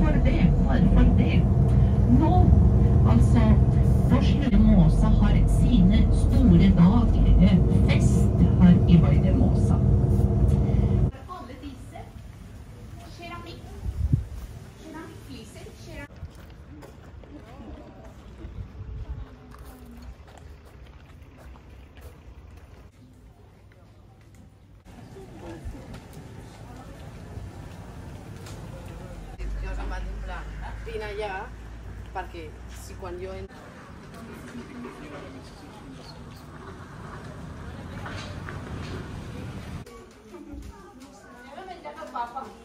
Hvorfor det? Hvorfor det? Nå, altså, Porsgrunn Måsa har sine store dager. Fest her i Vaide Måsa. Alle disse keramikkfliser, vine allà perquè si quan jo entro... Anem a menjar el papa.